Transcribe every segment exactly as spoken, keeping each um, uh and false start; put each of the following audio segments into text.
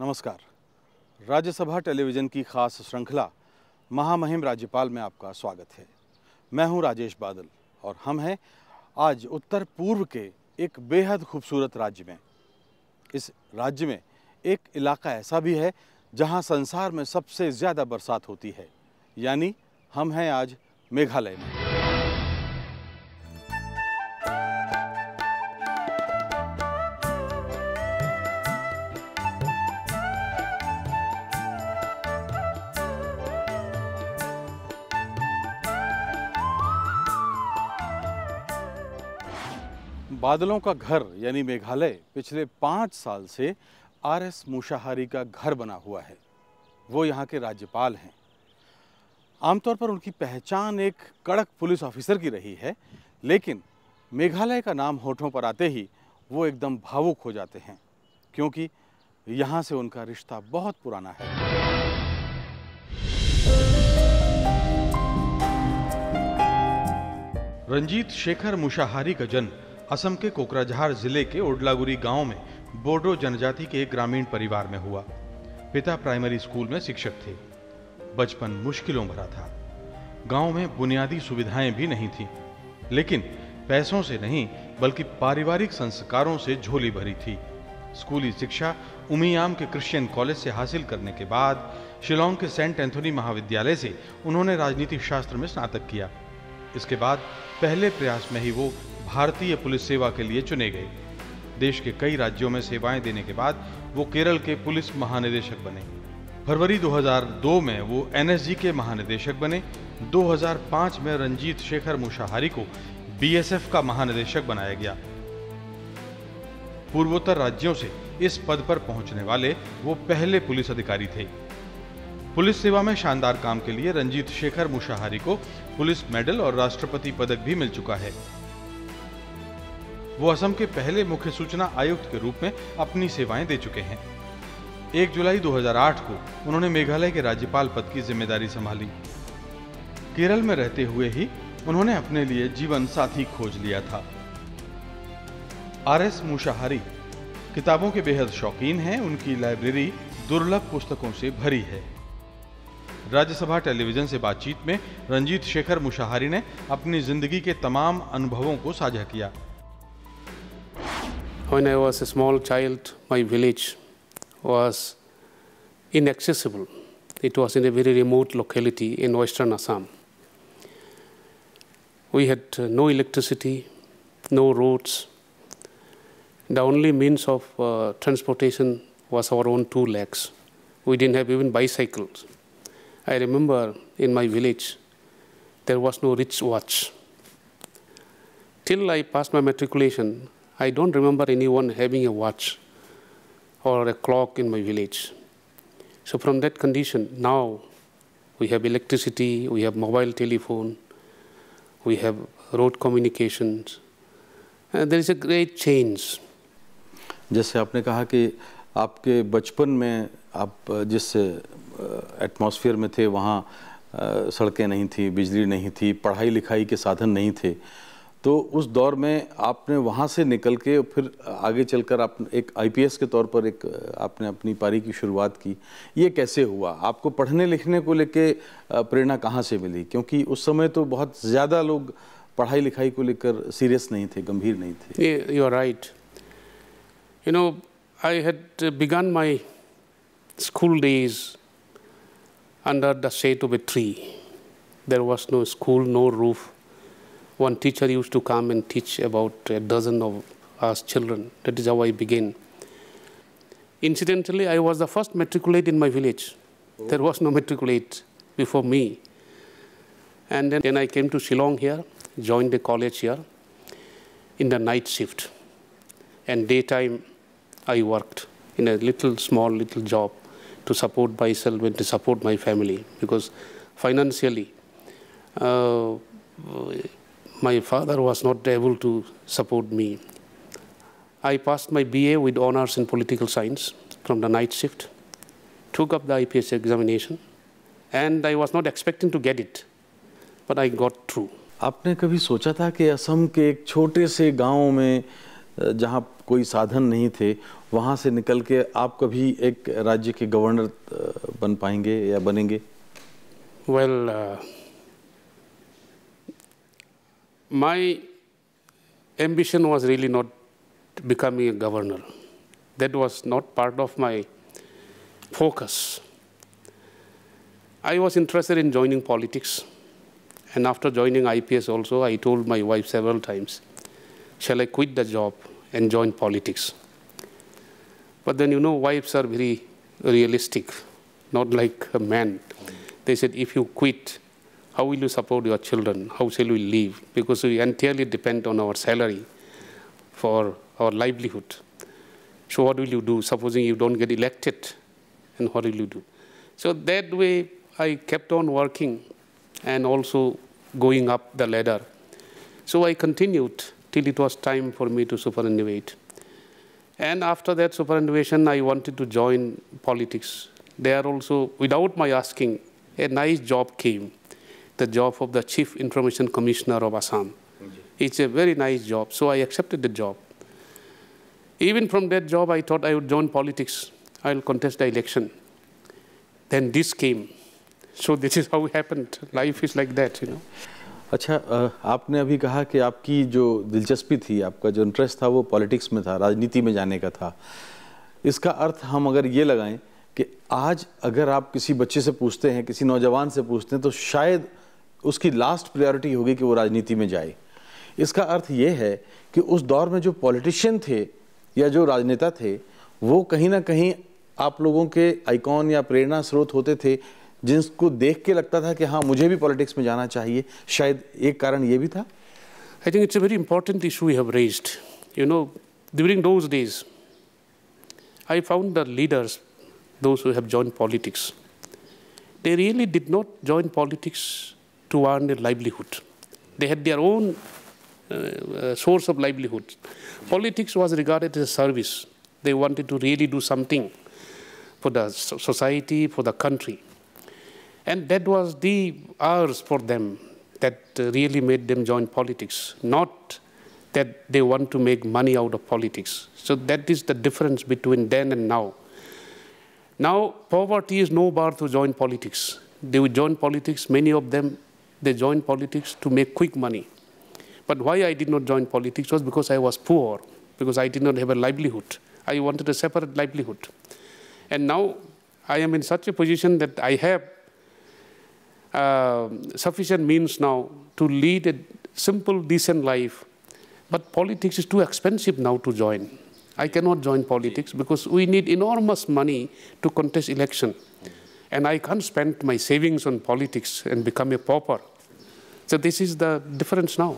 नमस्कार। राज्यसभा टेलीविज़न की खास श्रृंखला महामहिम राज्यपाल में आपका स्वागत है। मैं हूं राजेश बादल और हम हैं आज उत्तर पूर्व के एक बेहद खूबसूरत राज्य में। इस राज्य में एक इलाका ऐसा भी है जहां संसार में सबसे ज़्यादा बरसात होती है, यानी हम हैं आज मेघालय में। बादलों का घर यानी मेघालय पिछले पाँच साल से आर एस मूसाहारी का घर बना हुआ है। वो यहाँ के राज्यपाल हैं। आमतौर पर उनकी पहचान एक कड़क पुलिस ऑफिसर की रही है, लेकिन मेघालय का नाम होठों पर आते ही वो एकदम भावुक हो जाते हैं, क्योंकि यहाँ से उनका रिश्ता बहुत पुराना है। रंजीत शेखर मूसाहारी का जन्म असम के कोकराझार जिले के ओडलागुरी गांव में बोडो जनजाति के एक ग्रामीण परिवार में हुआ। पिता प्राइमरी स्कूल में शिक्षक थे। बचपन मुश्किलों भरा था। गांव में बुनियादी सुविधाएं भी नहीं थीं, लेकिन पैसों से नहीं बल्कि पारिवारिक संस्कारों से झोली भरी थी। स्कूली शिक्षा उमियाम के क्रिश्चियन कॉलेज से हासिल करने के बाद शिलोंग के सेंट एंथोनी महाविद्यालय से उन्होंने राजनीतिक शास्त्र में स्नातक किया। इसके बाद पहले प्रयास में ही वो भारतीय पुलिस सेवा के लिए चुने गए। देश के कई राज्यों में सेवाएं देने के बाद वो केरल के पुलिस महानिदेशक बने। फरवरी दो हज़ार दो में वो एन एस जी के महानिदेशक बने। दो हज़ार पाँच में रंजीत शेखर मूसाहारी को बी एस एफ का महानिदेशक बनाया गया। पूर्वोत्तर राज्यों से इस पद पर पहुंचने वाले वो पहले पुलिस अधिकारी थे। पुलिस सेवा में शानदार काम के लिए रंजीत शेखर मूसाहारी को पुलिस मेडल और राष्ट्रपति पदक भी मिल चुका है। वो असम के पहले मुख्य सूचना आयुक्त के रूप में अपनी सेवाएं दे चुके हैं। एक जुलाई दो हज़ार आठ को उन्होंने मेघालय के राज्यपाल पद की जिम्मेदारी संभाली। केरल में रहते हुए ही उन्होंने अपने लिए जीवन साथी खोज लिया था। आर एस मूसाहारी किताबों के बेहद शौकीन हैं। उनकी लाइब्रेरी दुर्लभ पुस्तकों से भरी है। राज्यसभा टेलीविजन से बातचीत में रंजीत शेखर मूसाहारी ने अपनी जिंदगी के तमाम अनुभवों को साझा किया। When I was a small child, my village was inaccessible. It was in a very remote locality in western Assam. We had no electricity, no roads. The only means of uh, transportation was our own two legs. We didn't have even bicycles. I remember in my village, there was no rich watch. Till I passed my matriculation, I don't remember anyone having a watch or a clock in my village. So from that condition, now we have electricity, we have mobile telephone, we have road communications. And there is a great change. जैसे आपने कहा कि आपके बचपन में आप जिस atmosphere में थे वहाँ सड़कें नहीं थी, बिजली नहीं थी, पढ़ाई लिखाई के साधन नहीं थे, तो उस दौर में आपने वहाँ से निकल के फिर आगे चलकर आप एक आई पी एस के तौर पर एक आपने अपनी पारी की शुरुआत की। ये कैसे हुआ? आपको पढ़ने लिखने को लेके प्रेरणा कहाँ से मिली? क्योंकि उस समय तो बहुत ज़्यादा लोग पढ़ाई लिखाई को लेकर सीरियस नहीं थे, गंभीर नहीं थे। You are right. You know, I had begun my school days under the shade of a tree. There was no school, no roof. One teacher used to come and teach about a dozen of us children. That is how I began. Incidentally, I was the first matriculate in my village. Oh. There was no matriculate before me. And then, then I came to Shillong here, joined the college here in the night shift. And daytime, I worked in a little, small, little job to support myself and to support my family. Because financially, uh, my father was not able to support me. I passed my B A with honors in political science from the night shift, took up the I P S examination, and I was not expecting to get it, but I got through. आपने कभी सोचा था कि असम के एक छोटे से गांव में जहां कोई साधन नहीं थे, वहाँ से निकल के आप कभी एक राज्य के गवर्नर बन पाएंगे या बनेंगे? Well, uh, my ambition was really not becoming a governor. That was not part of my focus. I was interested in joining politics. And after joining I P S also, I told my wife several times, shall I quit the job and join politics? But then, you know, wives are very realistic, not like a man. They said, if you quit, how will you support your children? How shall we live? Because we entirely depend on our salary for our livelihood. So what will you do? Supposing you don't get elected, and what will you do? So that way, I kept on working and also going up the ladder. So I continued till it was time for me to superannuate. And after that superannuation, I wanted to join politics. There also, without my asking, a nice job came, the job of the Chief Information Commissioner of Assam. It's a very nice job, so I accepted the job. Even from that job, I thought I would join politics. I will contest the election. Then this came. So this is how it happened. Life is like that, you know. अच्छा, आपने अभी कहा कि आपकी जो दिलचस्पी थी, आपका जो इंटरेस्ट था वो पॉलिटिक्स में था, राजनीति में जाने का था। इसका अर्थ हम अगर ये लगाएं कि आज अगर आप किसी बच्चे से पूछते हैं, किसी नौजवान से पूछते हैं, तो शायद उसकी लास्ट प्रायोरिटी होगी कि वो राजनीति में जाए। इसका अर्थ ये है कि उस दौर में जो पॉलिटिशियन थे या जो राजनेता थे, वो कहीं ना कहीं आप लोगों के आइकॉन या प्रेरणा स्रोत होते थे, जिसको देख के लगता था कि हाँ, मुझे भी पॉलिटिक्स में जाना चाहिए। शायद एक कारण ये भी था। I think it's a very important issue we have raised. You know, during those days, I found the leaders, those who have joined politics, they really did not join politics to earn a livelihood. They had their own uh, uh, source of livelihood. Politics was regarded as a service. They wanted to really do something for the society, for the country. And that was the hours for them that uh, really made them join politics, not that they want to make money out of politics. So that is the difference between then and now. Now, poverty is no bar to join politics. They would join politics, many of them, they join politics to make quick money. But why I did not join politics was because I was poor, because I did not have a livelihood. I wanted a separate livelihood. And now I am in such a position that I have uh, sufficient means now to lead a simple, decent life. But politics is too expensive now to join. I cannot join politics because we need enormous money to contest election. And I can't spend my savings on politics and become a pauper. So this is the difference now.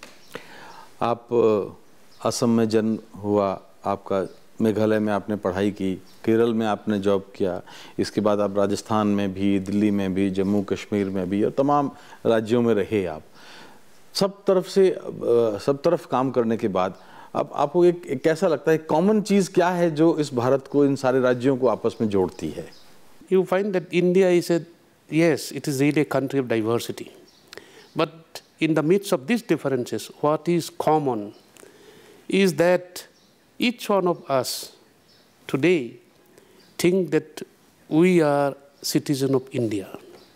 आप असम में जन्म हुआ, आपका मेघालय में आपने पढ़ाई की, केरल में आपने जॉब किया, इसके बाद आप राजस्थान में भी, दिल्ली में भी, जम्मू कश्मीर में भी और तमाम राज्यों में रहे आप। सब तरफ से सब तरफ काम करने के बाद अब आपको एक, एक कैसा लगता है, कॉमन चीज़ क्या है जो इस भारत को, इन सारे राज्यों को आपस में जोड़ती है? You find that India is a, yes, it is really a country of diversity. But in the midst of these differences, what is common is that each one of us today think that we are citizen of India.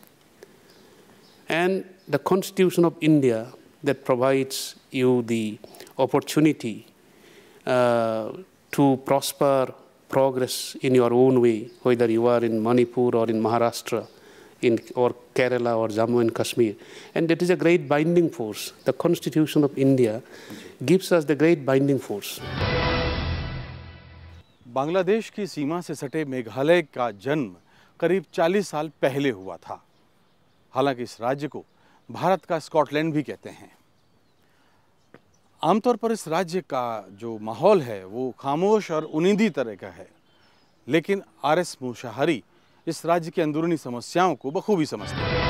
And the Constitution of India that provides you the opportunity uh, to prosper, progress in your own way, whether you are in Manipur or in Maharashtra, in, or Kerala or Jammu and Kashmir. And that is a great binding force. The Constitution of India gives us the great binding force. Bangladesh की सीमा से सटे मेघालय का जन्म करीब चालीस साल पहले हुआ था। हालांकि इस राज्य को भारत का स्कॉटलैंड भी कहते हैं। आमतौर पर इस राज्य का जो माहौल है वो खामोश और उनींदी तरह का है, लेकिन आर एस मूसाहारी इस राज्य की अंदरूनी समस्याओं को बखूबी समझते हैं।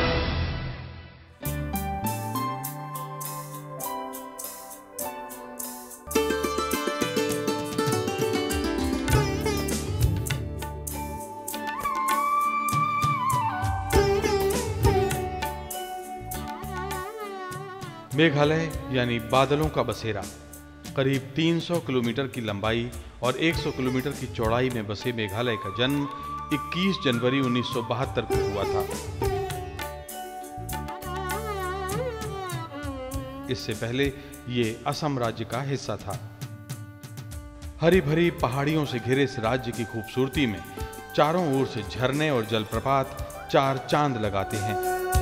मेघालय यानी बादलों का बसेरा करीब तीन सौ किलोमीटर की लंबाई और सौ किलोमीटर की चौड़ाई में बसे मेघालय का जन्म इक्कीस जनवरी उन्नीस सौ बहत्तर को हुआ था। इससे पहले ये असम राज्य का हिस्सा था। हरी भरी पहाड़ियों से घिरे इस राज्य की खूबसूरती में चारों ओर से झरने और जलप्रपात चार चांद लगाते हैं।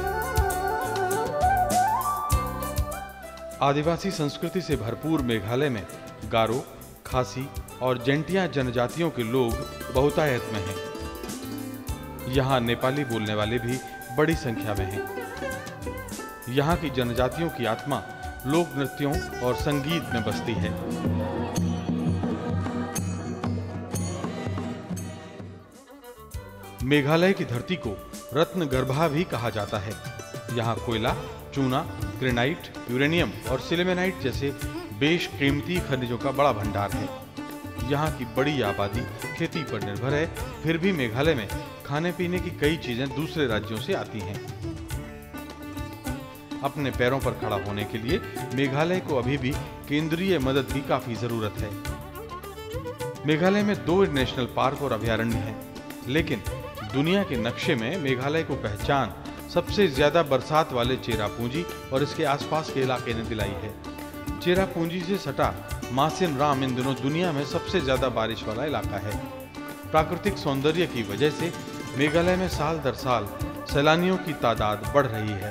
आदिवासी संस्कृति से भरपूर मेघालय में गारो, खासी और जैंतिया जनजातियों के लोग बहुतायत में हैं। यहाँ नेपाली बोलने वाले भी बड़ी संख्या में हैं। यहाँ की जनजातियों की आत्मा लोक नृत्यों और संगीत में बसती है। मेघालय की धरती को रत्न गर्भा भी कहा जाता है। यहाँ कोयला, चूना, ग्रेनाइट, यूरेनियम और सिलेमेनाइट जैसे बेशकीमती खनिजों का बड़ा भंडार है। यहाँ की बड़ी आबादी खेती पर निर्भर है, फिर भी मेघालय में खाने पीने की कई चीजें दूसरे राज्यों से आती हैं। अपने पैरों पर खड़ा होने के लिए मेघालय को अभी भी केंद्रीय मदद की काफी जरूरत है। मेघालय में दो नेशनल पार्क और अभयारण्य हैं, लेकिन दुनिया के नक्शे में मेघालय को पहचान सबसे ज्यादा बरसात वाले चेरापूंजी और इसके आसपास के इलाके ने दिलाई है। चेरापूंजी से सटा मासिन राम इन दिनों दुनिया में सबसे ज्यादा बारिश वाला इलाका है। प्राकृतिक सौंदर्य की वजह से मेघालय में साल दर साल सैलानियों की तादाद बढ़ रही है।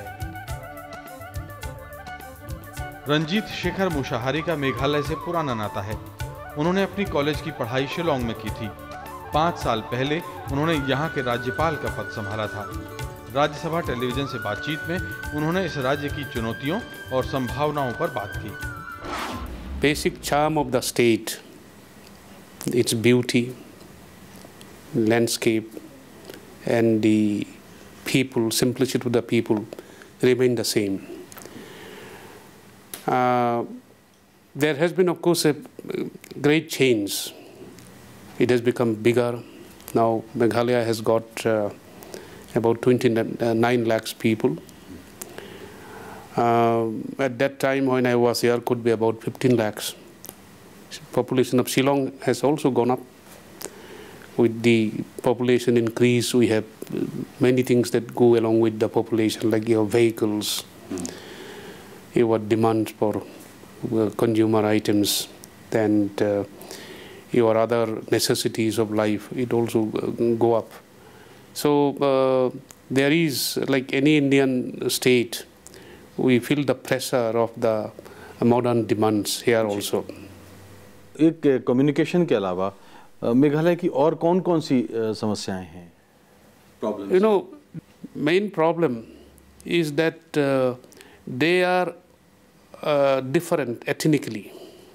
रंजीत शेखर मुशाहारी का मेघालय से पुराना नाता है। उन्होंने अपनी कॉलेज की पढ़ाई शिलोंग में की थी। पांच साल पहले उन्होंने यहाँ के राज्यपाल का पद संभाला था। राज्यसभा टेलीविजन से बातचीत में उन्होंने इस राज्य की चुनौतियों और संभावनाओं पर बात की। Basic charm of the state, its beauty, landscape, and the people, simplicity of the people remain the same. Uh, there has been, of course, a great change. It has become bigger. Now Meghalaya has got uh, about twenty-nine lakhs people. Uh, at that time when I was here could be about fifteen lakhs. Population of Shillong has also gone up. With the population increase, we have many things that go along with the population, like your vehicles, mm. your demand for uh, consumer items, and uh, your other necessities of life, it also uh, go up. So uh, there is, like any Indian state, we feel the pressure of the modern demands here also. एक communication के अलावा मेघालय की और कौन-कौन सी समस्याएं हैं? Problems. You know, main problem is that uh, they are uh, different ethnically.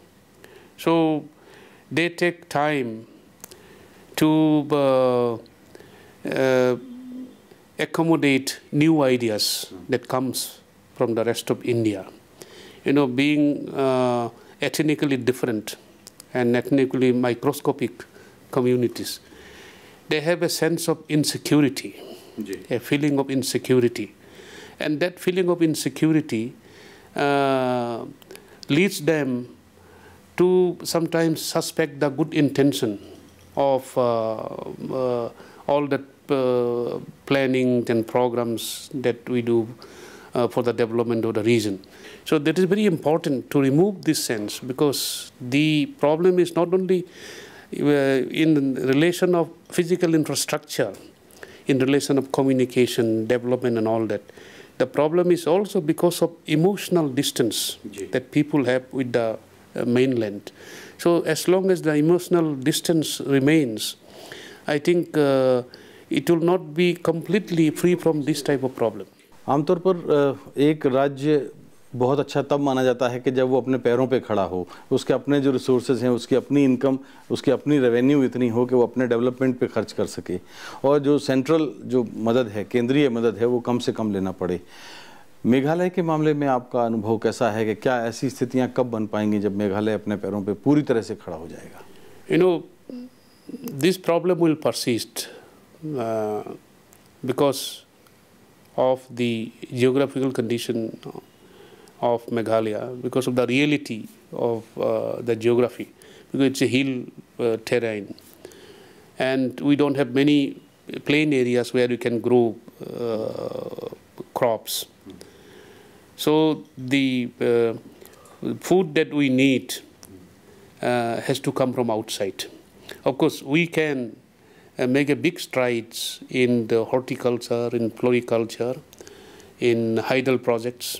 So they take time to uh, uh, accommodate new ideas that comes from the rest of India. You know, being uh, ethnically different and ethnically microscopic communities, they have a sense of insecurity, a feeling of insecurity. And that feeling of insecurity uh, leads them to sometimes suspect the good intention of uh, uh, all the uh, planning and programs that we do uh, for the development of the region. So that is very important to remove this sense, because the problem is not only uh, in relation of physical infrastructure, in relation of communication, development and all that. The problem is also because of emotional distance that people have with the uh, mainland. So as long as the emotional distance remains, I think uh, it will not be completely free from this type of problem. आमतौर पर एक राज्य बहुत अच्छा तब माना जाता है कि जब वो अपने पैरों पे खड़ा हो, उसके अपने जो रिसोर्सेज हैं, उसकी अपनी इनकम, उसकी अपनी रेवेन्यू इतनी हो कि वो अपने डेवलपमेंट पे खर्च कर सके, और जो सेंट्रल जो मदद है, केंद्रीय मदद है, वो कम से कम लेना पड़े। मेघालय के मामले में आपका अनुभव कैसा है कि क्या ऐसी स्थितियां कब बन पाएंगी जब मेघालय अपने पैरों पे पूरी तरह से खड़ा हो जाएगा? You know, this problem will persist uh, because of the geographical condition of Meghalaya because of the reality of uh, the geography, because it's a hill uh, terrain, and we don't have many plain areas where you can grow uh, crops. So the uh, food that we need uh, has to come from outside. Of course, we can uh, make a big strides in the horticulture, in floriculture, in hydel projects.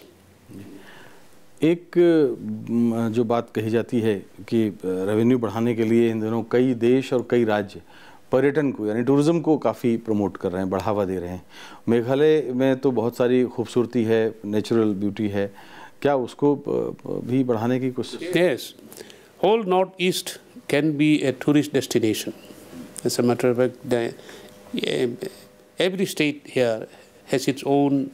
एक जो बात कही जाती है कि revenue बढ़ाने के लिए इन दिनों कई देश और कई राज्य पर्यटन को यानी टूरिज्म को काफ़ी प्रमोट कर रहे हैं, बढ़ावा दे रहे हैं। मेघालय में तो बहुत सारी खूबसूरती है, नेचुरल ब्यूटी है, क्या उसको भी बढ़ाने की कोशिश? Yes, whole northeast can be a tourist destination. As a matter of fact, the, every state here has its own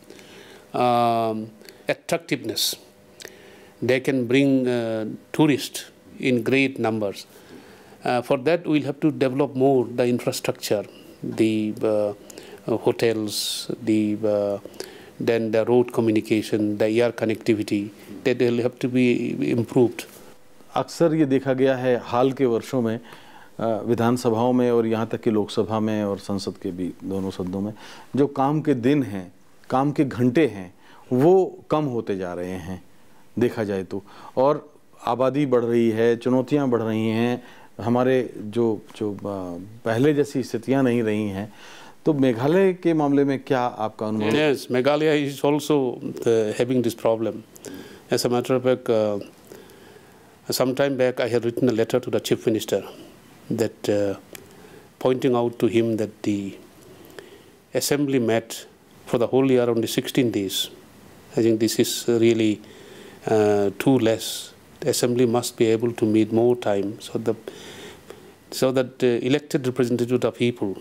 um, attractiveness. They can bring uh, tourists in great numbers. Uh, for that, we'll have to develop more the infrastructure, the uh, uh, hotels, the uh, then the road communication, the air connectivity. That will have to be improved. अक्सर ये देखा गया है हाल के वर्षों में विधानसभाओं में और यहाँ तक कि लोकसभा में और संसद के भी दोनों सदनों में जो काम के दिन हैं, काम के घंटे हैं, वो कम होते जा रहे हैं देखा जाए तो, और आबादी बढ़ रही है, चुनौतियाँ बढ़ रही हैं, हमारे जो जो पहले जैसी स्थितियाँ नहीं रही हैं। तो मेघालय के मामले में क्या आपका अनुभव? Yes, Meghalaya is also uh, having this problem. As a matter of fact, uh, some time back I had written a letter to the Chief Minister that uh, pointing out to him that the Assembly met for the whole year only sixteen days. I think this is really uh, too less. The Assembly must be able to meet more time so, the, so that the elected representatives of the people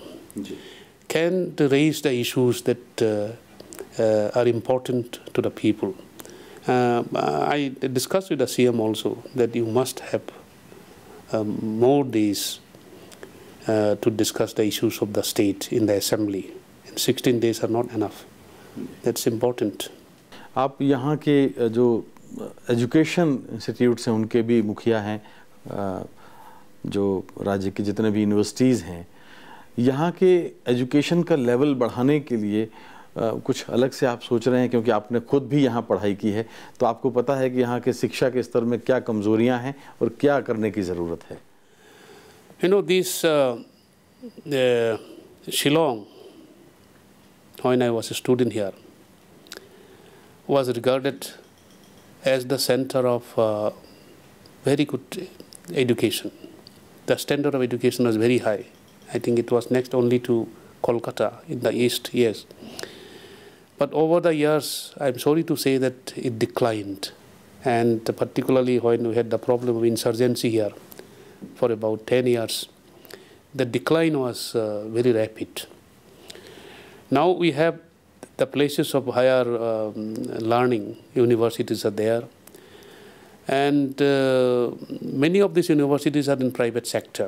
can raise the issues that uh, uh, are important to the people. Uh, I discussed with the C M also that you must have um, more days uh, to discuss the issues of the state in the Assembly. And sixteen days are not enough. That's important. आप यहाँ के जो education institutes हैं उनके भी मुखिया हैं, जो राज्य के जितने भी यूनिवर्सिटीज़ हैं, यहाँ के एजुकेशन का लेवल बढ़ाने के लिए कुछ अलग से आप सोच रहे हैं? क्योंकि आपने खुद भी यहाँ पढ़ाई की है, तो आपको पता है कि यहाँ के शिक्षा के स्तर में क्या कमज़ोरियाँ हैं और क्या करने की ज़रूरत है। You know, this uh, the Shillong, when I was a student here, was regarded as the center of uh, very good education. The standard of education was very high. I think it was next only to Kolkata in the east, yes. But over the years, I'm sorry to say that it declined. And particularly when we had the problem of insurgency here for about ten years, the decline was uh, very rapid. Now we have the places of higher um, learning, universities are there. And uh, many of these universities are in private sector.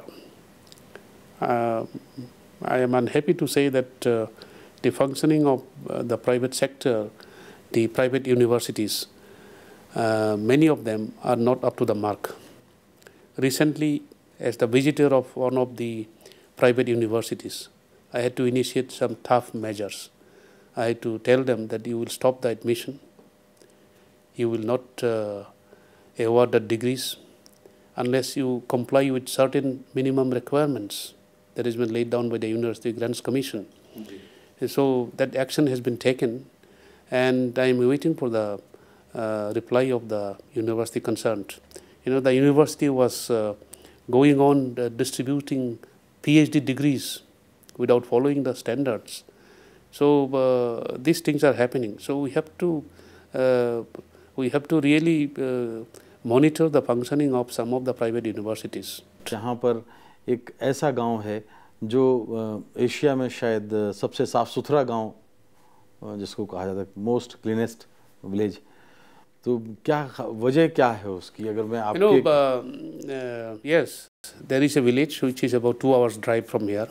Uh, I am unhappy to say that uh, the functioning of uh, the private sector, the private universities, uh, many of them are not up to the mark. Recently, as the visitor of one of the private universities, I had to initiate some tough measures. I had to tell them that you will stop the admission, you will not uh, award the degrees unless you comply with certain minimum requirements that has been laid down by the University Grants Commission. Mm-hmm. So that action has been taken, and I am waiting for the uh, reply of the university concerned. You know, the university was uh, going on uh, distributing PhD degrees without following the standards. So uh, these things are happening. So we have to uh, we have to really uh, monitor the functioning of some of the private universities. जहाँ पर एक ऐसा गांव है जो Asia में शायद सबसे साफ सुथरा गांव जिसको कहा जाता है, मोस्ट क्लीनेस्ट विलेज, तो क्या वजह क्या है उसकी? अगर मैं आपके you know, uh, uh, yes, there is a village which is about two hours drive from here,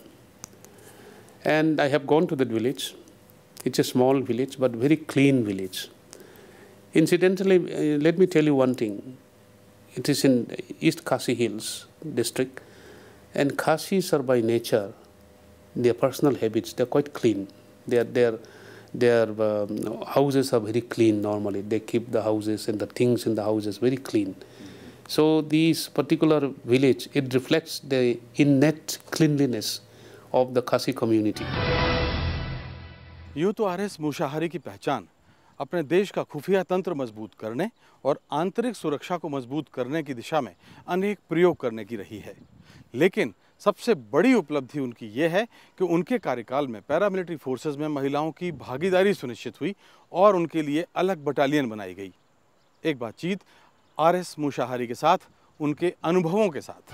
and I have gone to that village. It's a small village but very clean village. Incidentally, uh, let me tell you one thing. It is in East Khasi Hills district, and Khasis are by nature, their personal habits, they're quite clean. Their, their, their um, houses are very clean normally. They keep the houses and the things in the houses very clean. So this particular village, it reflects the innate cleanliness of the Khasi community. यूँ तो R S Mushahary की पहचान अपने देश का खुफिया तंत्र मजबूत करने और आंतरिक सुरक्षा को मजबूत करने की दिशा में अनेक प्रयोग करने की रही है, लेकिन सबसे बड़ी उपलब्धि उनकी ये है कि उनके कार्यकाल में पैरामिलिट्री फोर्सेस में महिलाओं की भागीदारी सुनिश्चित हुई और उनके लिए अलग बटालियन बनाई गई। एक बातचीत आर एस मूसाहारी के साथ, उनके अनुभवों के साथ।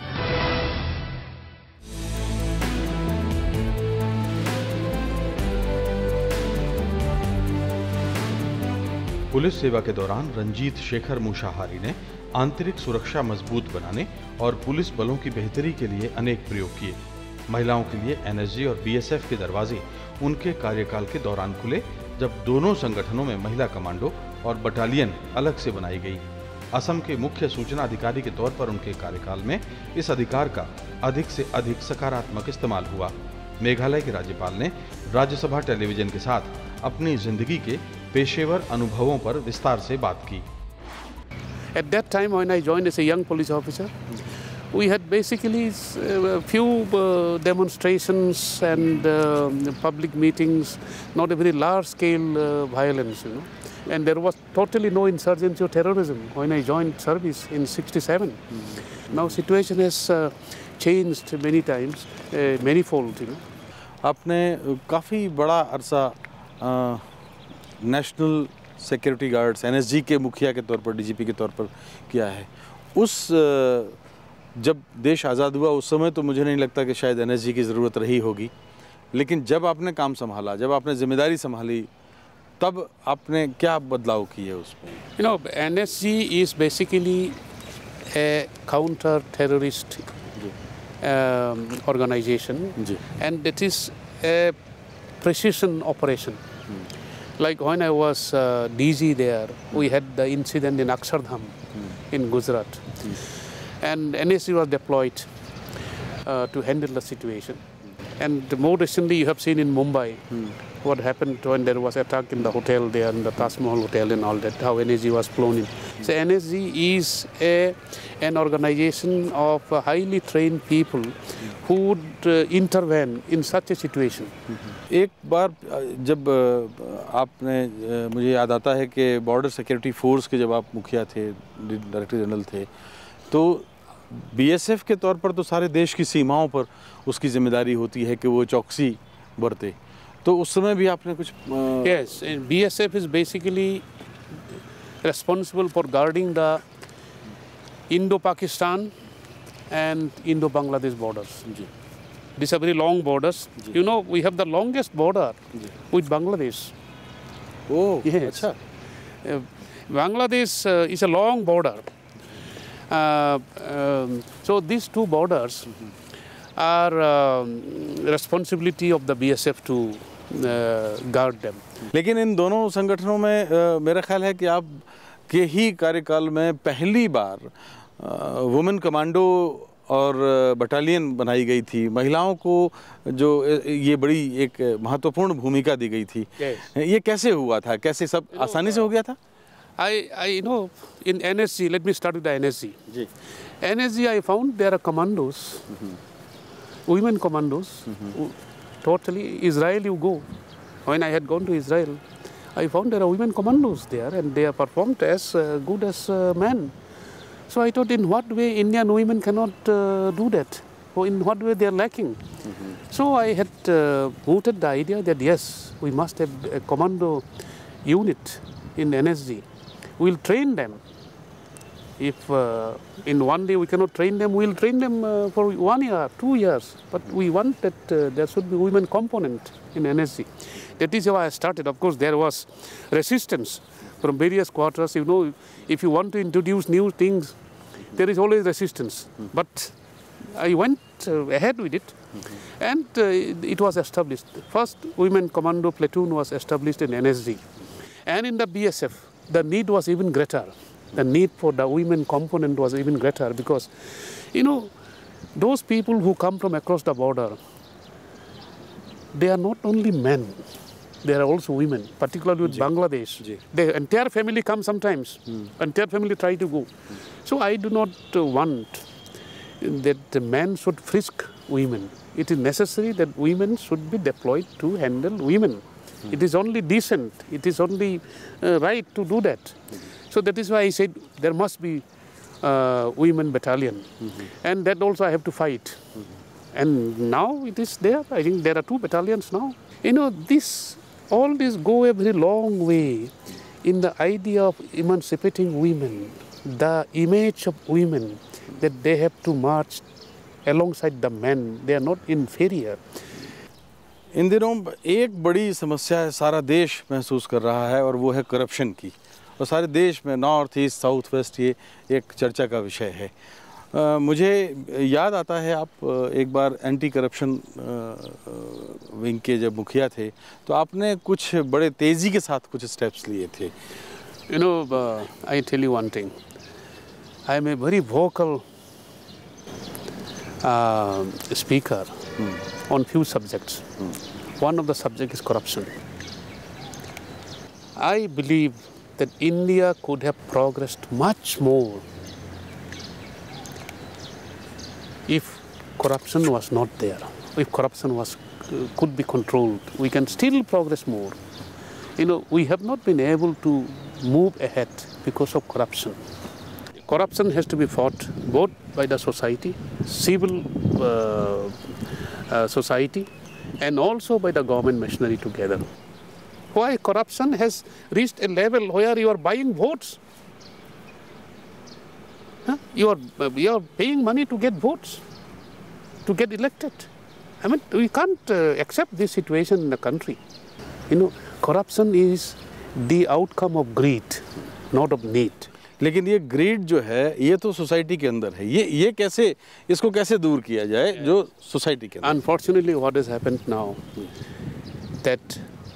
पुलिस सेवा के दौरान रंजीत शेखर मूसाहारी ने आंतरिक सुरक्षा मजबूत बनाने और पुलिस बलों की बेहतरी के लिए अनेक प्रयोग किए। महिलाओं के लिए एन एस जी और बी एस एफ के दरवाजे उनके कार्यकाल के दौरान खुले, जब दोनों संगठनों में महिला कमांडो और बटालियन अलग से बनाई गई। असम के मुख्य सूचना अधिकारी के तौर पर उनके कार्यकाल में इस अधिकार का अधिक से अधिक सकारात्मक इस्तेमाल हुआ। मेघालय के राज्यपाल ने राज्यसभा टेलीविजन के साथ अपनी जिंदगी के पेशेवर अनुभवों पर विस्तार से बात की। At that time, when I joined as a young police officer, we had basically a few uh, demonstrations and uh, public meetings, not a very large-scale uh, violence, you know. And there was totally no insurgency or terrorism when I joined service in sixty-seven. Mm-hmm. Now situation has uh, changed many times, uh, manifold, you know. आपने काफ़ी बड़ा अरसा national security guards N S G के मुखिया के तौर पर, D G P के तौर पर किया है। उस जब देश आज़ाद हुआ उस समय तो मुझे नहीं लगता कि शायद एन एस जी की ज़रूरत रही होगी, लेकिन जब आपने काम संभाला, जब आपने जिम्मेदारी संभाली, तब आपने क्या बदलाव किए उसमें? You know, N S G is basically a counter-terrorist um, organization, Ji. And it is a precision operation. Hmm. Like when I was uh, D G there, hmm. we had the incident in Akshardham hmm. in Gujarat, hmm. and N S G was deployed uh, to handle the situation. And more recently, you have seen in Mumbai hmm. what happened when there was attack in the hotel there, in the Taj Mahal hotel and all that, how N S G was flown in. Hmm. So N S G is a, an organization of uh, highly trained people hmm. who would uh, intervene in such a situation. Hmm. एक बार जब आपने, मुझे याद आता है कि border security force के जब आप मुखिया थे, डायरेक्टर जनरल थे, तो बी एस एफ के तौर पर तो सारे देश की सीमाओं पर उसकी जिम्मेदारी होती है कि वो चौकसी बरते, तो उस समय भी आपने कुछ? Yes, B S F is basically responsible for guarding the Indo-Pakistan and Indo-Bangladesh borders. Ji. These are very long borders. Ji. You know, we have the longest border Ji. with Bangladesh. Oh, yes. Achha. Uh, Bangladesh uh, is a long border. Uh, um, so these two borders mm-hmm. are um, responsibility of the B S F to uh, guard them. लेकिन इन दोनों संगठनों में uh, मेरा ख्याल है कि आप के ही कार्यकाल में पहली बार वुमेन कमांडो और बटालियन बनाई गई थी, महिलाओं को जो ये बड़ी एक महत्वपूर्ण भूमिका दी गई थी। yes. ये कैसे हुआ था, कैसे सब you know, आसानी से हो गया था? I, I know in N S G, let me start with the N S G. Ji. N S G, I found there are commandos, mm-hmm. women commandos, mm-hmm. totally Israel you go. When I had gone to Israel, I found there are women commandos there and they are performed as uh, good as uh, men. So I thought, in what way Indian women cannot uh, do that? Or in what way they are lacking? Mm-hmm. So I had uh, mooted the idea that yes, we must have a commando unit in N S G. We'll train them. If uh, in one day we cannot train them, we'll train them uh, for one year, two years. But we want that uh, there should be women component in N S G. That is how I started. Of course, there was resistance from various quarters. You know, if you want to introduce new things, there is always resistance. Mm-hmm. But I went uh, ahead with it, mm-hmm. and uh, it was established. First women commando platoon was established in N S G. And in the B S F, the need was even greater. The need for the women component was even greater because, you know, those people who come from across the border, they are not only men, they are also women, particularly with Ji. Bangladesh. Ji. The entire family comes sometimes, hmm. entire family try to go. Hmm. So I do not uh, want that the men should frisk women. It is necessary that women should be deployed to handle women. Hmm. It is only decent, it is only uh, right to do that. Hmm. So that is why I said there must be uh, women battalion. Mm-hmm. And that also I have to fight. Mm-hmm. And now it is there. I think there are two battalions now. You know, this, all this go a very long way in the idea of emancipating women, the image of women, that they have to march alongside the men. They are not inferior. इन दिनों एक बड़ी समस्या सारा देश महसूस कर रहा है और वो है करप्शन की, और सारे देश में नॉर्थ ईस्ट साउथ वेस्ट ये एक चर्चा का विषय है। आ, मुझे याद आता है आप एक बार एंटी करप्शन विंग के जब मुखिया थे तो आपने कुछ बड़े तेज़ी के साथ कुछ स्टेप्स लिए थे। You know, uh, I tell you one thing. I am a very vocal uh, speaker hmm. on few subjects. Hmm. One of the subjects is corruption. I believe that India could have progressed much more if corruption was not there. If corruption was uh, could be controlled, we can still progress more. You know, we have not been able to move ahead because of corruption. Corruption has to be fought both by the society, civil uh, uh, society, and also by the government machinery together. Why corruption has reached a level where you are buying votes? Huh? You are uh, you are paying money to get votes, to get elected. I mean, we can't uh, accept this situation in the country. You know, corruption is the outcome of greed, not of need. लेकिन ये grid जो है ये तो society के अंदर है, ये ये कैसे इसको कैसे दूर किया जाए जो सोसाइटी के अंदर? Unfortunately, what has happened now that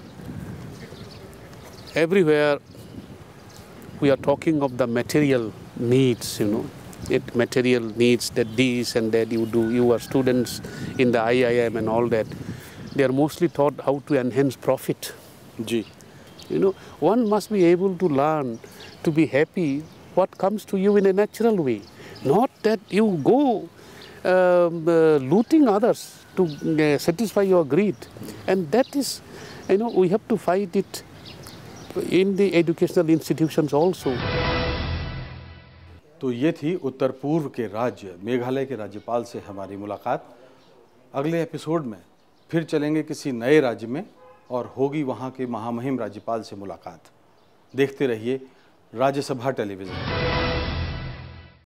everywhere we are talking of the material needs, you know, it material needs that this and that you do. You are students in the I I M and all that. They are mostly taught how to enhance profit. Ji. You know, one must be able to learn to be happy what comes to you in a natural way, not that you go um, uh, looting others to uh, satisfy your greed. And that is, you know, we have to fight it in the educational institutions also. तो ये थी उत्तर पूर्व के राज्य मेघालय के राज्यपाल से हमारी मुलाकात। अगले एपिसोड में फिर चलेंगे किसी नए राज्य में और होगी वहाँ के महामहिम राज्यपाल से मुलाकात। देखते रहिए राज्यसभा टेलीविज़न।